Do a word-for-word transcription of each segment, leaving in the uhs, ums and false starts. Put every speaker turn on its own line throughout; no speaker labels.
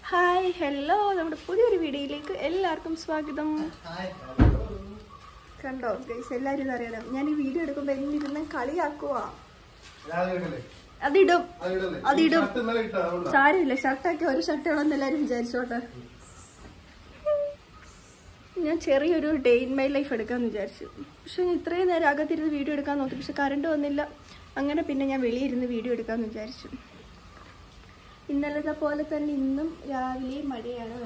Hi hello നമ്മുടെ പുതിയൊരു വീഡിയോയിലേക്ക് എല്ലാവർക്കും സ്വാഗതം. കണ്ടോ ഗൈസ്, എല്ലാവരും ഇതറിയണം. ഞാൻ ഈ വീഡിയോ എടുക്കുമ്പോൾ എന്നിരുന്ന് കളിയാക്കുക. അതിടും അതിടും സാരമില്ല, ഷർട്ടൊക്കെ ഒരു ഷർട്ടുകളെന്ന് എല്ലാവരും വിചാരിച്ചോട്ടെ. ഞാൻ ചെറിയൊരു ഡേ ഇൻ മൈ ലൈഫ് എടുക്കാമെന്ന് വിചാരിച്ചു. പക്ഷെ ഇത്രയും നേരം അകത്തിരുന്ന് വീഡിയോ എടുക്കാൻ നോക്കി, പക്ഷെ കറണ്ട് വന്നില്ല. അങ്ങനെ പിന്നെ ഞാൻ വെളിയിരുന്ന് വീഡിയോ എടുക്കാമെന്ന് വിചാരിച്ചു. ഇന്നലത്തെ പോലെ തന്നെ ഇന്നും രാവിലെ മഴയാണ്.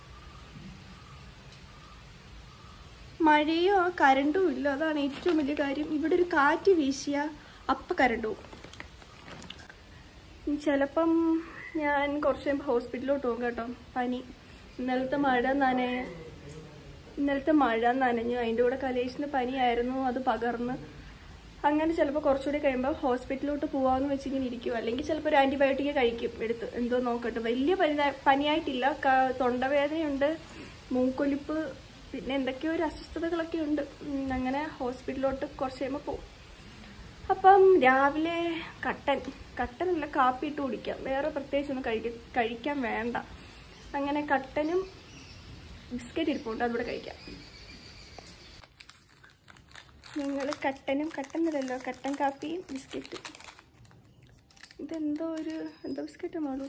മഴയോ കരണ്ടും ഇല്ല, അതാണ് ഏറ്റവും വലിയ കാര്യം. ഇവിടെ ഒരു കാറ്റ് വീശിയ അപ്പം കരണ്ട് പോകും. ചിലപ്പം ഞാൻ കുറച്ച് കഴിയുമ്പോൾ ഹോസ്പിറ്റലിലോട്ട് പോകും കേട്ടോ. പനി ഇന്നലത്തെ മഴ നന ഇന്നലത്തെ മഴ നനഞ്ഞു. അതിൻ്റെ കൂടെ കലേഷിന് പനിയായിരുന്നു, അത് പകർന്ന്. അങ്ങനെ ചിലപ്പോൾ കുറച്ചുകൂടി കഴിയുമ്പോൾ ഹോസ്പിറ്റലിലോട്ട് പോകാമെന്ന് വെച്ചിങ്ങനെ ഇരിക്കും. അല്ലെങ്കിൽ ചിലപ്പോൾ ഒരു ആൻറ്റിബയോട്ടിക് കഴിക്കും എടുത്ത്, എന്തോ നോക്കട്ടെ. വലിയ പനി പനിയായിട്ടില്ല, തൊണ്ടവേദനയുണ്ട്, മൂക്കൊലിപ്പ്, പിന്നെ എന്തൊക്കെയോ ഒരു അസ്വസ്ഥതകളൊക്കെ ഉണ്ട്. അങ്ങനെ ഹോസ്പിറ്റലിലോട്ട് കുറച്ച് കഴിയുമ്പോൾ പോകും. അപ്പം രാവിലെ കട്ടൻ കട്ടനല്ല കാപ്പി ഇട്ട് കുടിക്കാം. വേറെ പ്രത്യേകിച്ചൊന്നും കഴിക്ക കഴിക്കാൻ വേണ്ട. അങ്ങനെ കട്ടനും ബിസ്ക്കറ്റ് ഇരിപ്പുണ്ട്, അതുകൂടെ കഴിക്കാം. ഞങ്ങൾ കട്ടനും കട്ടനിലല്ലോ കട്ടൻ കാപ്പിയും ബിസ്ക്കറ്റും. ഇതെന്തോ ഒരു എന്തോ ബിസ്ക്കറ്റാണോ?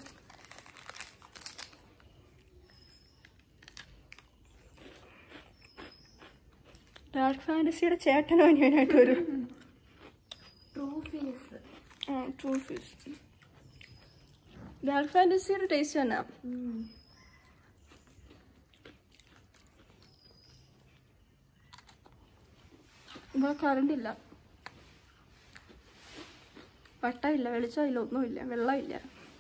ഡാർക്ക് ഫാൻറ്റസിയുടെ ചേട്ടനോ ഞാനായിട്ട് വരും.
True face.
ആ ട്രൂ ഫേസ്. ഡാർക്ക് ഫാൻറ്റസിയുടെ ടേസ്റ്റ് തന്നെ. ഇവിടെ കറണ്ടില്ല, വട്ടമില്ല, വെളിച്ചമില്ല, ഒന്നുമില്ല, വെള്ളമില്ല.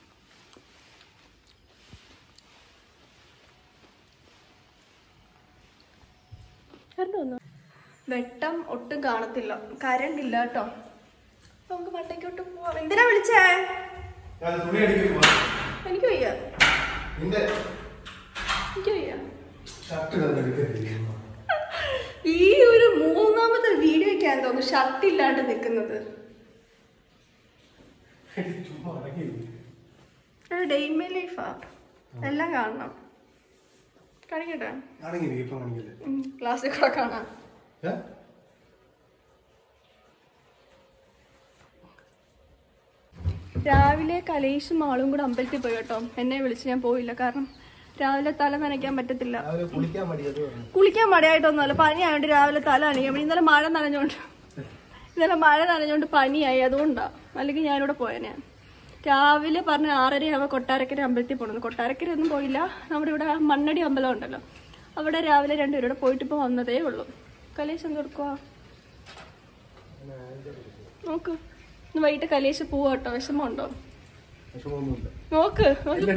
കറണ്ട് വന്നു. വെട്ടം ഒട്ടും കാണത്തില്ല, കറണ്ടില്ല കേട്ടോ. നമുക്ക് മണ്ടയ്ക്കോട്ട് പോവാം. എന്തിനാ വിളിച്ചേ? എനിക്ക് വയ്യ, എനിക്ക് വയ്യ. ഈ ഒരു മൂന്നാമത്തെ വീഡിയോയ്ക്കാണ് തോന്നുന്നു ഷർട്ട് ഇല്ലാണ്ട് നിൽക്കുന്നത്. ഡേ ഇൻ മൈ ലൈഫാ, എല്ലാം കാണണം. കാണിക്കട്ടെ, ക്ലാസ്സിൽ കൂടെ കാണാം. രാവിലെ കലേഷും ആളും കൂടെ അമ്പലത്തിൽ പോയി കേട്ടോ. എന്നെ വിളിച്ച് ഞാൻ പോയില്ല, കാരണം രാവിലെ തല നനയ്ക്കാൻ പറ്റത്തില്ല. കുളിക്കാൻ മടിയായിട്ടൊന്നുമല്ല, പനിയായോണ്ട് രാവിലെ തല നനയ്ക്കാൻ. ഇന്നലെ മഴ നനഞ്ഞോണ്ട് ഇന്നലെ മഴ നനഞ്ഞോണ്ട് പനിയായി, അതുകൊണ്ടാ. അല്ലെങ്കിൽ ഞാനിവിടെ പോയേനെ. രാവിലെ പറഞ്ഞ ആറരയാവുമ്പോൾ കൊട്ടാരക്കര അമ്പലത്തിൽ പോകണം. കൊട്ടാരക്കര ഒന്നും പോയില്ല, നമ്മുടെ ഇവിടെ മണ്ണടി അമ്പലം ഉണ്ടല്ലോ, അവിടെ രാവിലെ രണ്ടുപേരുടെ പോയിട്ട് ഇപ്പോൾ വന്നതേ ഉള്ളൂ. കലേശ് എന്ത് കൊടുക്കുക നോക്ക്. ഇന്ന് വൈകിട്ട് കലേശ് പോവാ കേട്ടോ. വിഷമമുണ്ടോ? നോക്ക്,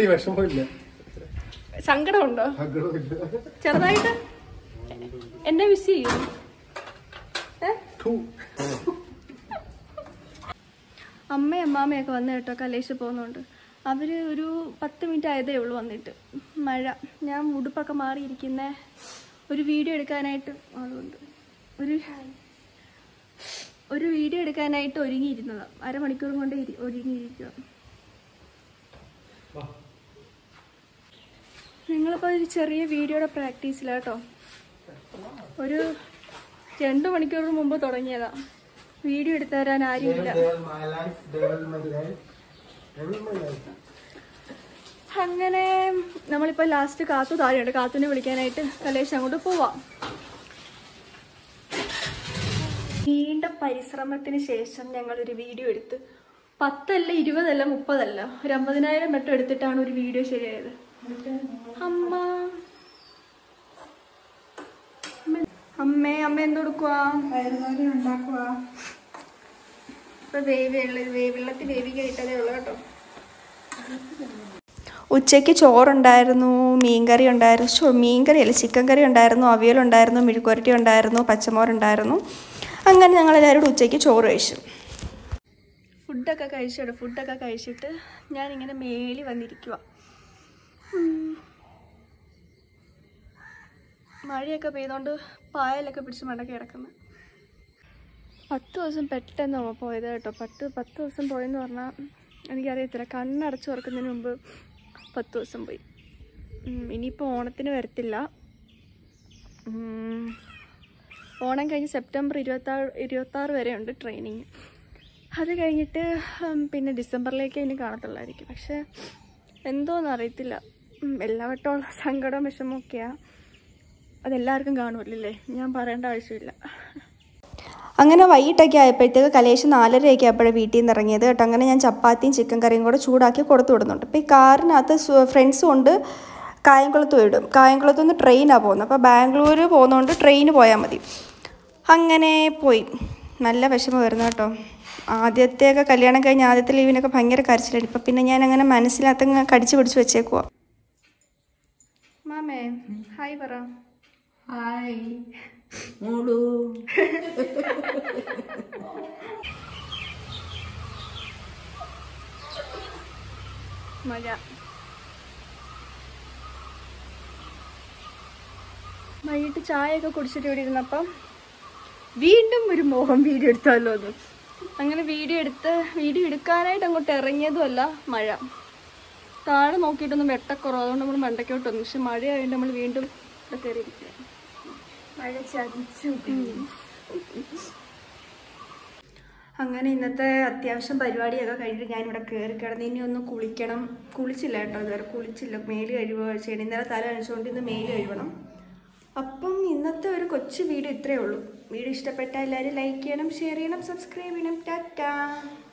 സങ്കടമുണ്ടോ? ചെറുതായിട്ട് എന്നെ മിസ് ചെയ്യും. അമ്മയും അമ്മാമ്മയൊക്കെ വന്നു കേട്ടോ. കലേശ് പോകുന്നുണ്ട്. അവര് ഒരു പത്ത് മിനിറ്റ് ആയതേ ഉള്ളൂ വന്നിട്ട്. മഴ, ഞാൻ ഉടുപ്പൊക്കെ മാറിയിരിക്കുന്ന ഒരു വീഡിയോ എടുക്കാനായിട്ട് ആളുണ്ട്. ഒരു ഒരു വീഡിയോ എടുക്കാനായിട്ട് ഒരുങ്ങിയിരുന്നതാണ്. അരമണിക്കൂർ കൊണ്ട് ഒരുങ്ങിയിരിക്കുക. നിങ്ങളിപ്പോൾ ഒരു ചെറിയ വീഡിയോയുടെ പ്രാക്ടീസിലാട്ടോ. ഒരു രണ്ടു മണിക്കൂർ മുമ്പ് തുടങ്ങിയതാ. വീഡിയോ എടുത്തു തരാൻ ആരുമില്ല. അങ്ങനെ നമ്മളിപ്പോൾ ലാസ്റ്റ് കാത്തു താഴെയുണ്ട്. കാത്തുവിനെ വിളിക്കാനായിട്ട് കലേശ് അങ്ങോട്ട് പോവാം. നീണ്ട പരിശ്രമത്തിന് ശേഷം ഞങ്ങളൊരു വീഡിയോ എടുത്ത് പത്തല്ല ഇരുപതല്ല മുപ്പതല്ല ഒരു അമ്പതിനായിരം വട്ടം എടുത്തിട്ടാണ് ഒരു വീഡിയോ ശരിയായത്. അമ്മ അമ്മേ അമ്മ എന്തെടുക്കുവാ?
ഉണ്ടാക്കുക.
ഇപ്പൊ വേവി വേവിള്ളത്തിൽ വേവി കഴിട്ടതേ ഉള്ളു കേട്ടോ. ഉച്ചയ്ക്ക് ചോറുണ്ടായിരുന്നു, മീൻകറി ഉണ്ടായിരുന്നു, മീൻകറി അല്ല ചിക്കൻ കറി ഉണ്ടായിരുന്നു, അവിയലുണ്ടായിരുന്നു, മെഴുക്കുവരട്ടി ഉണ്ടായിരുന്നു, പച്ചമോരുണ്ടായിരുന്നു. അങ്ങനെ ഞങ്ങളെല്ലാവരും കൂടെ ഉച്ചയ്ക്ക് ചോറ് കഴിച്ചു. ഫുഡൊക്കെ കഴിച്ചിട്ട് ഫുഡൊക്കെ കഴിച്ചിട്ട് ഞാനിങ്ങനെ മേളി വന്നിരിക്കുക. മഴയൊക്കെ പെയ്തുകൊണ്ട് പായലൊക്കെ പിടിച്ച് മടക്കി കിടക്കുന്നു. പത്ത് ദിവസം പെട്ടെന്ന് പോയത് കേട്ടോ. പത്ത് പത്ത് ദിവസം പോയെന്ന് പറഞ്ഞാൽ എനിക്കറിയത്തില്ല. കണ്ണടച്ച് തുറക്കുന്നതിന് മുമ്പ് പത്ത് ദിവസം പോയി. ഇനിയിപ്പോൾ ഓണത്തിന് വരത്തില്ല. ഓണം കഴിഞ്ഞ് സെപ്റ്റംബർ ഇരുപത്താറ് ഇരുപത്താറ് വരെ ഉണ്ട് ട്രെയിനിങ്. അത് കഴിഞ്ഞിട്ട് പിന്നെ ഡിസംബറിലേക്ക് ഇനി കാണത്തുള്ളായിരിക്കും. പക്ഷേ എന്തോന്ന് അറിയത്തില്ല. എല്ലാ വട്ടമുള്ള സങ്കടവും വിഷമമൊക്കെയാണ്. അതെല്ലാവർക്കും കാണുമല്ലേ, ഞാൻ പറയേണ്ട ആവശ്യമില്ല. അങ്ങനെ വൈകിട്ടൊക്കെ ആയപ്പോഴത്തേക്ക് കലേഷ് നാലരയൊക്കെ ആയപ്പോഴേ വീട്ടിൽ നിന്ന് ഇറങ്ങിയത് കേട്ടോ. അങ്ങനെ ഞാൻ ചപ്പാത്തിയും ചിക്കൻ കറിയും കൂടെ ചൂടാക്കി കൊടുത്തു വിടുന്നുണ്ട്. അപ്പോൾ ഈ കാറിനകത്ത് ഫ്രണ്ട്സ് കൊണ്ട് കായംകുളത്ത് വിടും. കായംകുളത്ത് നിന്ന് ട്രെയിനാണ് പോകുന്നത്. അപ്പോൾ ബാംഗ്ലൂർ പോകുന്നതുകൊണ്ട് ട്രെയിന് പോയാൽ മതി. അങ്ങനെ പോയി. നല്ല വിഷമം വരുന്നു കേട്ടോ. ആദ്യത്തെയൊക്കെ കല്യാണം കഴിഞ്ഞ് ആദ്യത്തെ ലീവിനൊക്കെ ഭയങ്കര കരച്ചിലാണ്. ഇപ്പം പിന്നെ ഞാൻ അങ്ങനെ മനസ്സിനകത്തങ്ങ് കടിച്ചു പിടിച്ച് വെച്ചേക്കുവാ. മാമേ ഹായ് പറ.
ഹായ് മോളു.
മഴ. വൈകിട്ട് ചായയൊക്കെ കുടിച്ചിട്ട് ഇവിടെ ഇരുന്നപ്പം വീണ്ടും ഒരു മോഹം വീഡിയോ എടുത്താലോ എന്ന്. അങ്ങനെ വീഡിയോ എടുത്ത് വീഡിയോ എടുക്കാനായിട്ട് അങ്ങോട്ട് ഇറങ്ങിയതുമല്ല മഴ. താഴെ നോക്കിയിട്ടൊന്നും വെട്ടക്കുറവ്, അതുകൊണ്ട് നമ്മൾ മണ്ടയ്ക്കോട്ട് വന്നു. പക്ഷെ മഴയായതുകൊണ്ട് നമ്മൾ വീണ്ടും ഇവിടെ കയറിയിരിക്കുക.
മഴ ചതിച്ചു.
അങ്ങനെ ഇന്നത്തെ അത്യാവശ്യം പരിപാടിയൊക്കെ കഴിഞ്ഞിട്ട് ഞാനിവിടെ കയറി കിടന്ന് ഇനി ഒന്ന് കുളിക്കണം. കുളിച്ചില്ല കേട്ടോ, ഇതുവരെ കുളിച്ചില്ല. മേല് കഴിവുക ചെയ്യണം. ഇന്നലെ തല നനച്ചുകൊണ്ട് ഇന്ന് മേല് കഴിവണം. അപ്പം ഇന്നത്തെ ഒരു കൊച്ചു വീഡിയോ ഇത്രയേ ഉള്ളൂ. വീഡിയോ ഇഷ്ടപ്പെട്ടാൽ എല്ലാവരും ലൈക്ക് ചെയ്യണം, ഷെയർ ചെയ്യണം, സബ്സ്ക്രൈബ് ചെയ്യണം. ടാറ്റാ.